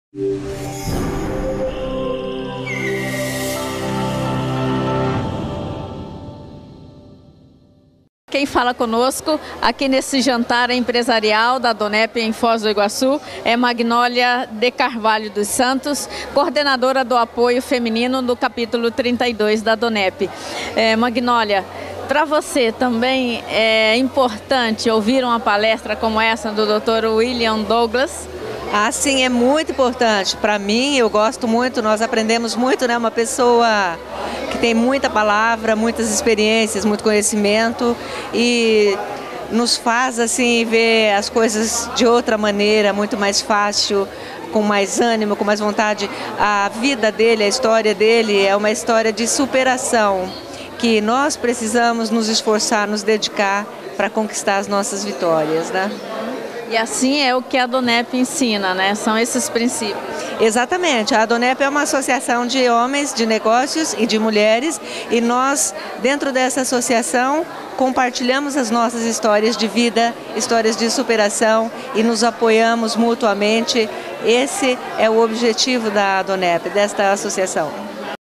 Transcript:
Quem fala conosco aqui nesse jantar empresarial da Donep em Foz do Iguaçu é Magnólia de Carvalho dos Santos, coordenadora do apoio feminino do capítulo 32 da Donep. Magnólia, para você também é importante ouvir uma palestra como essa do Dr. William Douglas? Ah, sim, é muito importante. Para mim, eu gosto muito, nós aprendemos muito, né? Uma pessoa que tem muita palavra, muitas experiências, muito conhecimento e nos faz assim ver as coisas de outra maneira, muito mais fácil, com mais ânimo, com mais vontade. A vida dele, a história dele é uma história de superação, que nós precisamos nos esforçar, nos dedicar para conquistar as nossas vitórias, né? E assim é o que a Donep ensina, né? São esses princípios. Exatamente. A Donep é uma associação de homens, de negócios e de mulheres, e nós, dentro dessa associação, compartilhamos as nossas histórias de vida, histórias de superação e nos apoiamos mutuamente. Esse é o objetivo da Donep, desta associação.